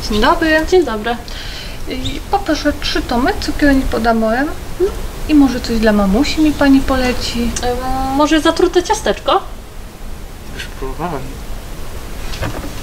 Dzień dobry. Dzień dobry. Poproszę 3 tomy cukierni pod Amorem. I może coś dla mamusi mi pani poleci? Może zatrute ciasteczko? Już próbowałem.